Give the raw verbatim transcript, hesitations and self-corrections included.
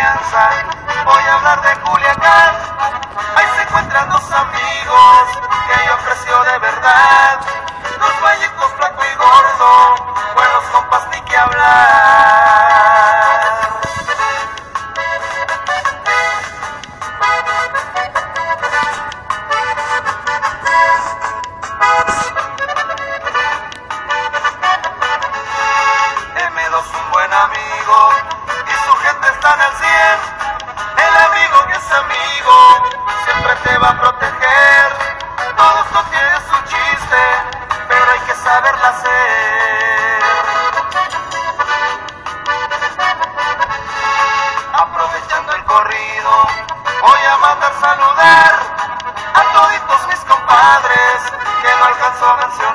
confianza. Voy a hablar de Culiacán. Ahí se encuentran dos amigos que yo aprecio de verdad. Dos vallitos, flaco y gordo, buenos compas ni que hablar. eme dos, un buen amigo, y su gente está en el cien. El amigo que es amigo siempre te va a proteger. Todo esto tiene su chiste, pero hay que saberla hacer. Aprovechando el corrido, voy a mandar saludar a toditos mis compadres que no alcanzo a mencionar.